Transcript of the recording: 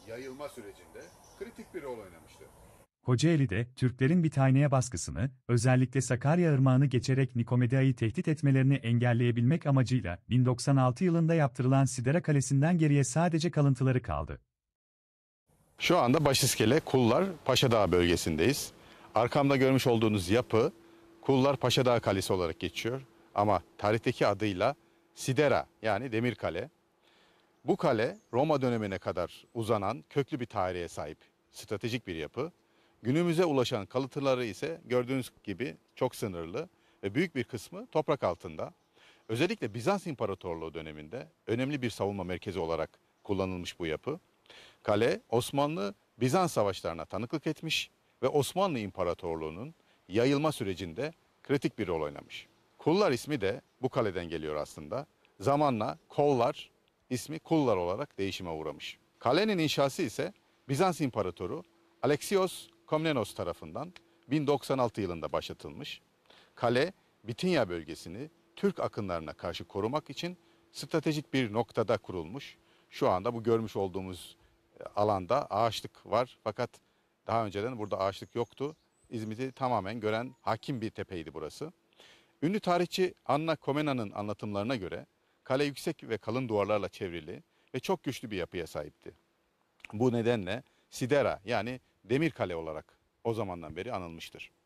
yayılma sürecinde kritik bir rol oynamıştı. Kocaeli'de Türklerin Bithania'ya baskısını, özellikle Sakarya Irmağı'nı geçerek Nikomedia'yı tehdit etmelerini engelleyebilmek amacıyla 1096 yılında yaptırılan Sidera Kalesi'nden geriye sadece kalıntıları kaldı. Şu anda Başiskele, Kullar, Paşadağ bölgesindeyiz. Arkamda görmüş olduğunuz yapı Kullar Paşadağ Kalesi olarak geçiyor. Ama tarihteki adıyla Sidera yani Demirkale. Bu kale Roma dönemine kadar uzanan köklü bir tarihe sahip stratejik bir yapı. Günümüze ulaşan kalıntıları ise gördüğünüz gibi çok sınırlı ve büyük bir kısmı toprak altında. Özellikle Bizans İmparatorluğu döneminde önemli bir savunma merkezi olarak kullanılmış bu yapı. Kale Osmanlı-Bizans savaşlarına tanıklık etmiş ve Osmanlı İmparatorluğu'nun yayılma sürecinde kritik bir rol oynamış. Kullar ismi de bu kaleden geliyor aslında. Zamanla Kollar ismi Kullar olarak değişime uğramış. Kalenin inşası ise Bizans İmparatoru Alexios Komnenos tarafından 1096 yılında başlatılmış. Kale, Bitinya bölgesini Türk akınlarına karşı korumak için stratejik bir noktada kurulmuş. Şu anda bu görmüş olduğumuz alanda ağaçlık var fakat daha önceden burada ağaçlık yoktu. İzmit'i tamamen gören hakim bir tepeydi burası. Ünlü tarihçi Anna Komena'nın anlatımlarına göre kale yüksek ve kalın duvarlarla çevrili ve çok güçlü bir yapıya sahipti. Bu nedenle Sidera yani Demir Kale olarak o zamandan beri anılmıştır.